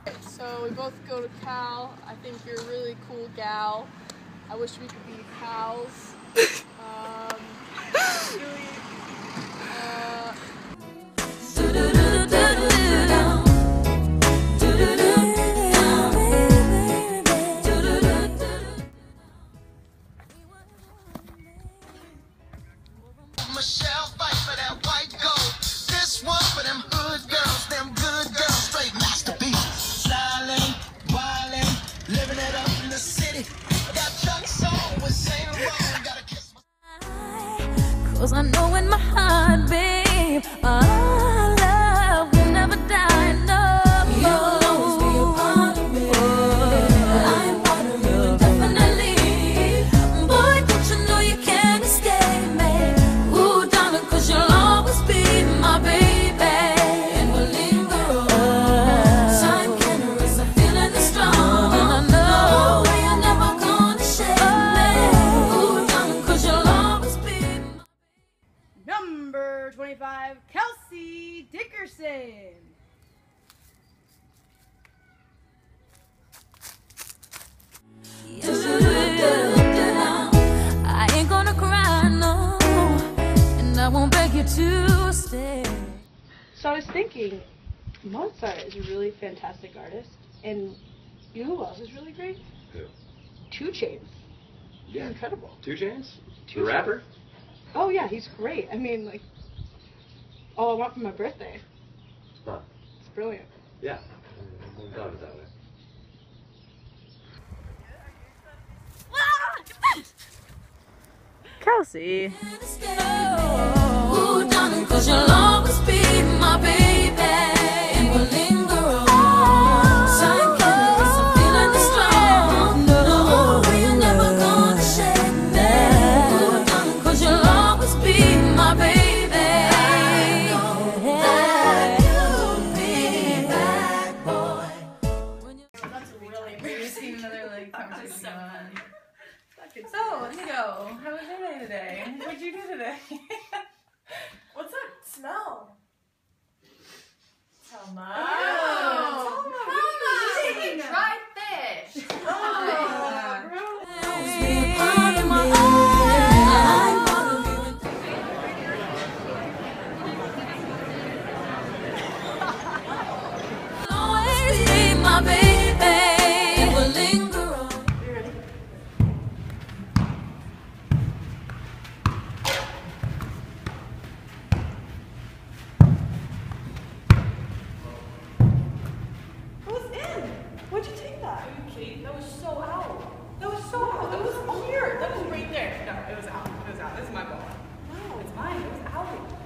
So we both go to Cal. I think you're a really cool gal. I wish we could be pals. Really, Michelle fight for that white gold. This one for them hood girls, them good girls, straight masterpieces. Stylin', wildin', living it up in the city. Got Chuck's on with Saint Laurent, gotta kiss my... 'Cause I know in my heart, babe, our love will never die, no. You'll always be a part of me. I'm part of you indefinitely. Boy, don't you know you can't escape me. Ooh, darling, 'cause you'll always be my baby. And we'll linger on. Time can't erase the feeling that's strong. And I know you're never gonna shake me. Ooh, darling, 'cause you'll always be my... Number 25, Kelsey Dickerson. I ain't gonna cry, no, and I won't beg you to stay. So I was thinking, Mozart is a really fantastic artist, and you know who else is really great? Who? 2 Chainz. Yeah. He's incredible. 2 Chainz? 2 The rapper? Oh yeah, he's great. I mean, like, all I want for my birthday. Huh. It's brilliant. Yeah. I haven't thought of it that way. Kelsey. Ooh, darling, 'cause you'll always be my baby, and we'll linger on. Time can't erase the feeling that's strong. No, you're never gonna shake me. Ooh, darling, 'cause you'll always be my baby. I know that you'll be back, boy. That's really interesting. Another like conversation going on. So, Nico, how was your day today? What'd you do today? What's that smell? Selma. Oh, Selma. Eating dried fish. Always be my baby, and we'll linger on. Who's in? What'd you take that? Are you kidding? That was so out. That was so out. That was here. That was right there. No, it was out. It was out. This is my ball. No, it's mine. It was out.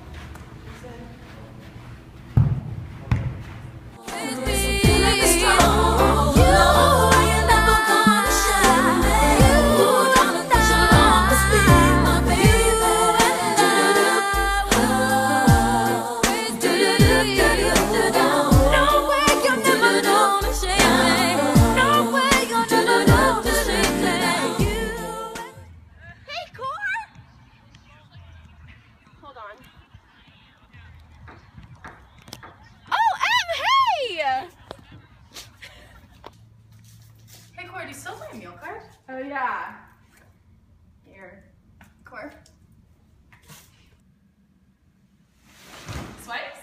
Hey, Cor, do you still have my meal card? Oh yeah. Here. Cor. Swipes?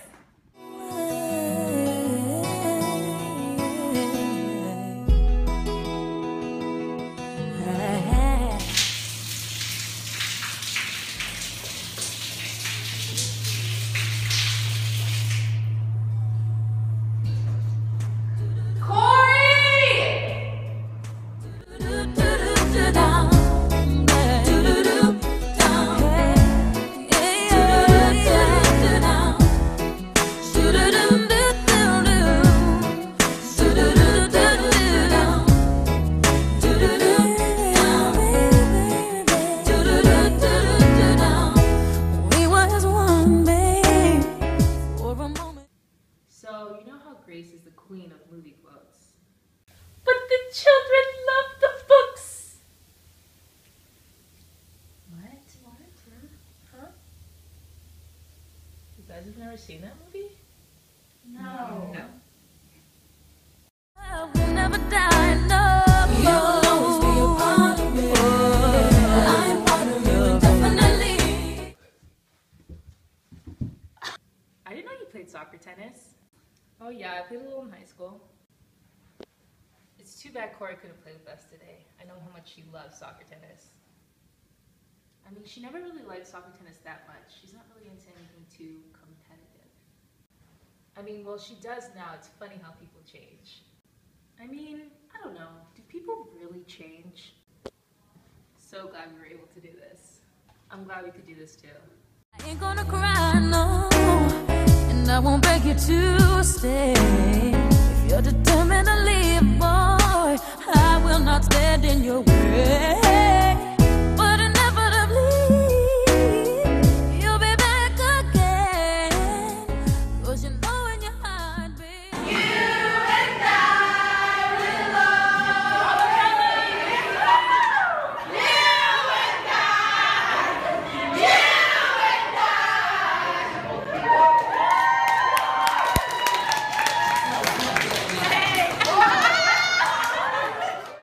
So, you know how Grace is the queen of movie quotes. But the children love the books! What? Huh? You guys have never seen that movie? No. yeah, I played a little in high school. It's too bad Corey couldn't play with us today. I know how much she loves soccer tennis. I mean, she never really liked soccer tennis that much. She's not really into anything too competitive. I mean, well, she does now. It's funny how people change. I mean, I don't know. Do people really change? So glad we were able to do this. I'm glad we could do this too. I ain't gonna cry, no, and I won't beg you to stay. If you're determined to leave, boy, I will not stand in your way.